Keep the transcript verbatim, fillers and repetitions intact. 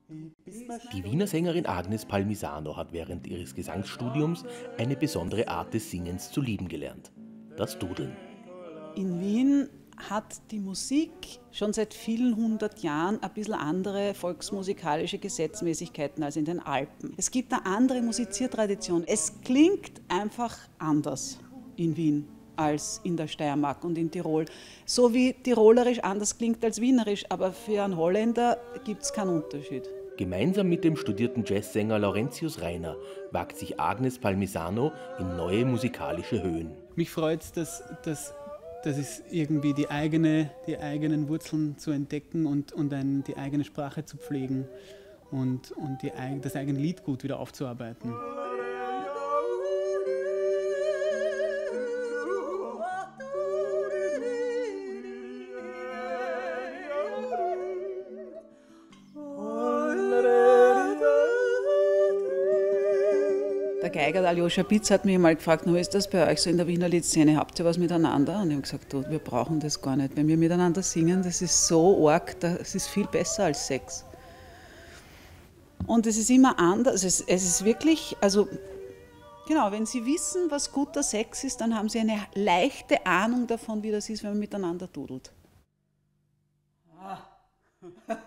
Die Wiener Sängerin Agnes Palmisano hat während ihres Gesangsstudiums eine besondere Art des Singens zu lieben gelernt: das Dudeln. In Wien hat die Musik schon seit vielen hundert Jahren ein bisschen andere volksmusikalische Gesetzmäßigkeiten als in den Alpen. Es gibt eine andere Musiziertradition. Es klingt einfach anders in Wien als in der Steiermark und in Tirol. So wie Tirolerisch anders klingt als Wienerisch, aber für einen Holländer gibt es keinen Unterschied. Gemeinsam mit dem studierten Jazzsänger Laurentius Rainer wagt sich Agnes Palmisano in neue musikalische Höhen. Mich freut es, dass, dass, dass es irgendwie die, eigene, die eigenen Wurzeln zu entdecken und, und ein, die eigene Sprache zu pflegen und, und die, das eigene Liedgut wieder aufzuarbeiten. Der Geiger, der Aljoscha Pitz, hat mich mal gefragt, wie ist das bei euch so in der Wiener Liedszene, habt ihr was miteinander? Und ich habe gesagt, du, wir brauchen das gar nicht. Wenn wir miteinander singen, das ist so arg, das ist viel besser als Sex. Und es ist immer anders, es, es ist wirklich, also genau, wenn Sie wissen, was guter Sex ist, dann haben Sie eine leichte Ahnung davon, wie das ist, wenn man miteinander dudelt. Ah.